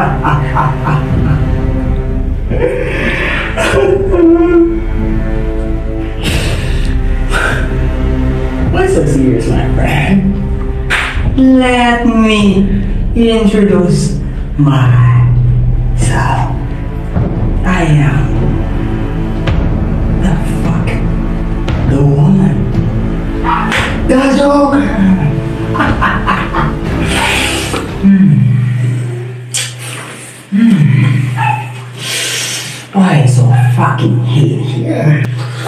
What's so serious, my friend? Let me introduce myself. I am the fuck, the woman, the Joker. Why so fucking hate here?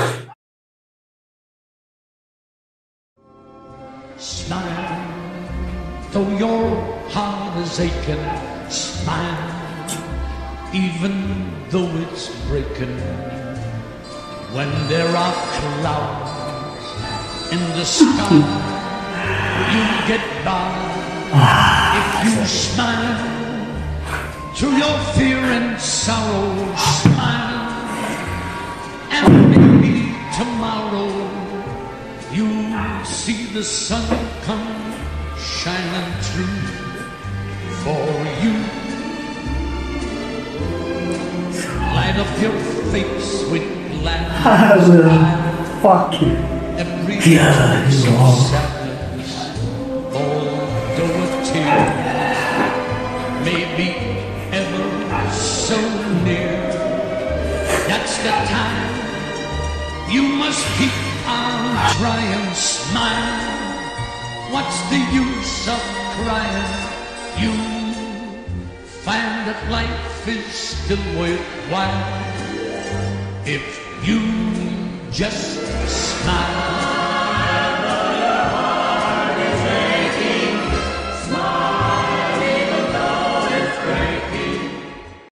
Smile, though your heart is aching. Smile, even though it's breaking. When there are clouds in the sky, you get by. If you smile through your fear and sorrow, smile, and maybe tomorrow you see the sun come shining through for you. Light up your face with gladness. I will fucking kill you all. Sadness, although a tear may be ever so near, that's the time you must keep on trying. Smile, what's the use of crying? You find that life is still worthwhile if you just smile.